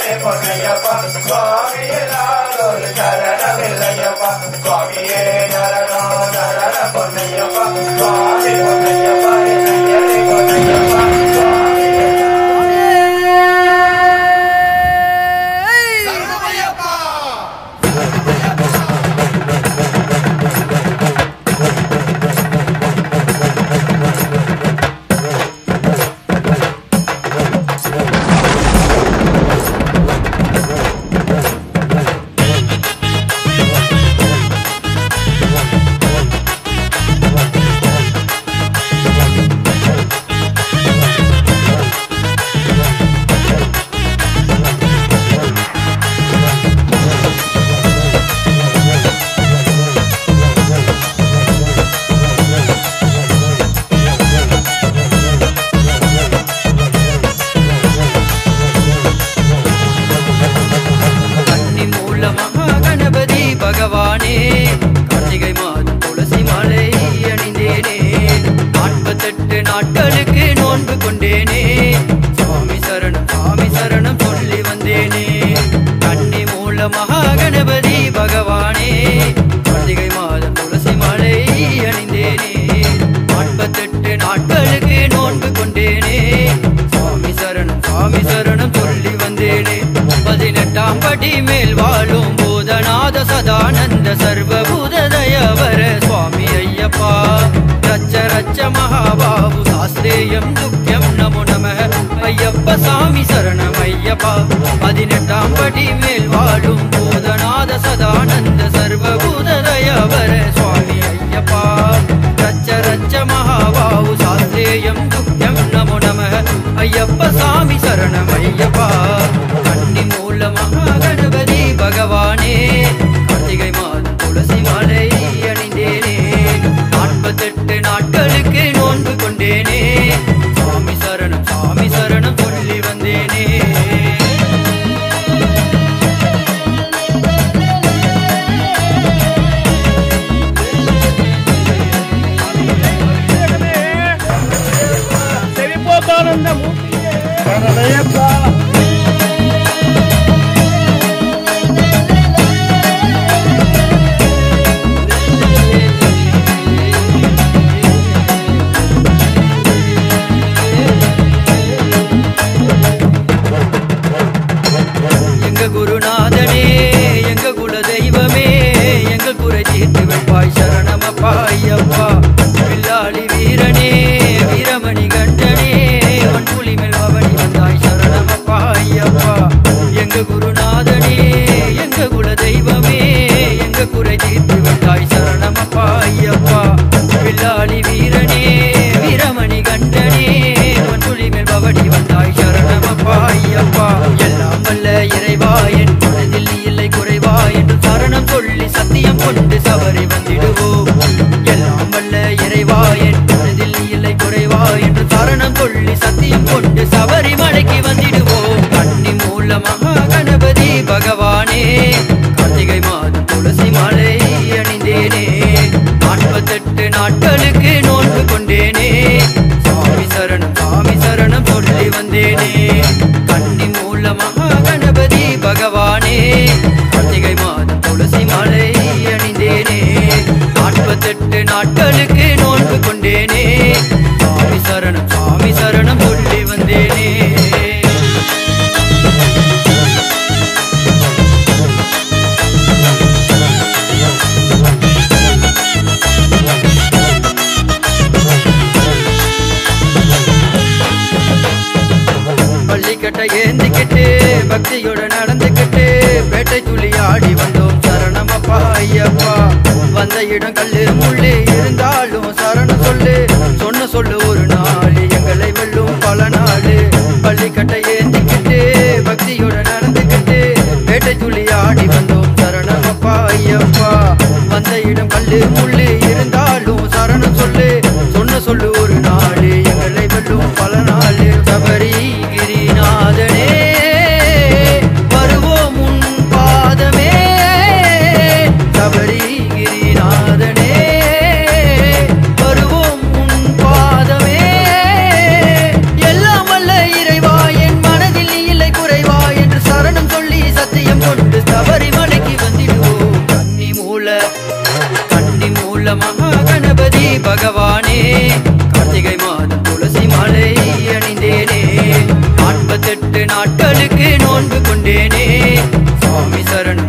பொன்னையப்பா சுவாமி எல்லாரும் சரணமில்லையப்பா சுவாமியே சரணம் சரண பொன்னையப்பா சுவாமி பொன்னையப்பா ஐயரே பொன்னையப்பா பகவானே கார்த்திகை மாதம் துளசி மாலை அணிந்தேனே 48 நாட்களுக்கு நோன்பு கொண்டேனே சுவாமி சரணம் சொல்லி வந்தேனே கன்னி மூல மகா கணபதி பகவானே கார்த்திகை மாதம் துளசி மாலை அணிந்தேனே 48 நாட்களுக்கு நோன்பு கொண்டேனே சுவாமி சரணம் சொல்லி வந்தேனே 18ஆம் படி மேல் வாழும் பூதநாத சதானந்த சர்வபூத தயவர சுவாமி ஐயப்பா ரச்ச ரச்ச மகாபாபு சாஸ்திரேயம் துக்கியம் நமோ நமः ஐயப்ப சாமி சரணம் ஐயப்பா 18ஆம் படி மேல் வாழும் பூதநாத சதானந்த சர்வபூத தயவர சுவாமி ஐயப்பா ரச்ச ரச்ச மகாபாபு சாஸ்திரேயம் துக்கியம் நமோ நமः ஐயப்ப சாமி சரணம் ஐயப்பா கன்னி மூல மகா கணபதி பகவானே கார்த்திகை மாதம் துளசி மாலை அணிந்தேனே 48 நாட்களுக்கு நோன்பு கொண்டேனே சுவாமி சரணம் சொல்லி வந்தேனே செவிப்போத்தானந்த மூர்த்தியே சரணமையப்பா குருநாதனே எங்க குல தெய்வமே எங்கள் குறை தீர்த்து வைப்பாய் சரணமப்பா ஐயப்பா வில்லாளி வீரனே வீரமணி கண்டனே வன்புலி மேல் பவனி வந்தாய் சரணமப்பா ஐயப்பா எங்க குருநாதனே எங்க குல தெய்வமே எங்க குறை தீர்த்து வைத்தாய் சரணமப்பா ஐயப்பா வில்லாளி வீரனே வீரமணி கண்டனே வன்புலி மேல் பவனி வந்தாய் சரணமப்பா ஐயப்பா எல்லாம் வல்ல இறைவா என் மனதில் இல்லை குறைவா என்று சரணம் சொல்லி சத்தியம் கொண்டு சபரி வந்திடுவோம் எல்லாம் வல்ல இறைவா என் மனதில் இல்லை குறைவா என்று சரணம் சொல்லி சத்தியம் கொண்டு சபரி மலைக்கு வந்திடுவோம் கன்னி மூல மகா கணபதி பகவானே கார்த்திகை மாதம் துளசி மாலை அணிந்தேனே 48 நாட்களுக்கு நோன்பு கொண்டேனே சுவாமி சரணம் சொல்லி வந்தேனே கன்னி மூல மகா கணபதி பகவானே கார்த்திகை மாதம் துளசி மாலை அணிந்தேனே 48 நாட்களுக்கு நோன்பு கொண்டேனே சுவாமி சரணம் சொல்லி வந்தேனே பள்ளிக்கட்டை ஏந்திக்கிட்டு பக்தியோட நடந்துக்கிட்டு பேட்டை துளி ஆடி வந்தோம் சரணமப்பா ஐயப்பா வந்த இடம் கல்லு முள்ளு இருந்தாலும் சரணம் சொல்லு சொன்ன சொல்லு ஒரு நாள் எங்களை வெல்லும் பல நாள் பள்ளிக்கட்டை ஏந்திக்கிட்டு பக்தியோட நடந்துக்கிட்டு பேட்டை துளி ஆடி வந்தோம் சரணமப்பா ஐயப்பா வந்த இடம் கல்லு முள்ளு இருந்தாலும் சரணம் சொல்லு சொன்ன சொல்லு ஒரு நாள் எங்களை வெல்லும் பல நாள் சபரி கிரிநாதனே வருவோம் உன் பாதமே சபரி கிரிநாதனே வருவோம் உன் பாதமே நாட்களுக்கு நோன்பு கொண்டேனே சுவாமி சரணம்